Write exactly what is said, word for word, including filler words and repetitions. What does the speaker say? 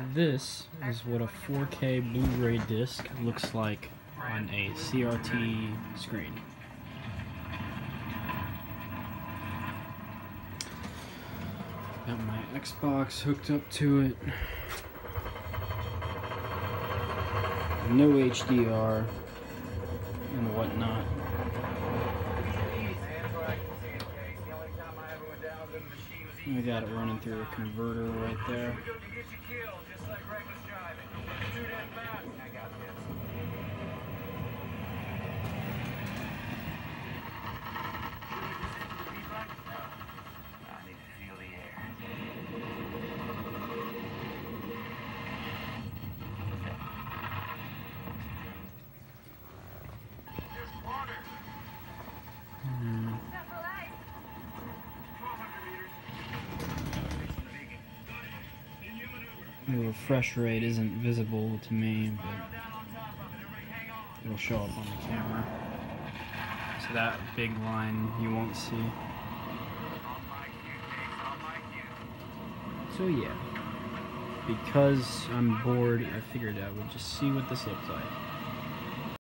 This is what a four K Blu-ray disc looks like on a C R T screen. Got my Xbox hooked up to it. No H D R and whatnot. I got it running through a converter right there. The refresh rate isn't visible to me, but it'll show up on the camera. So that big line you won't see. So yeah, because I'm bored, I figured I would just see what this looks like.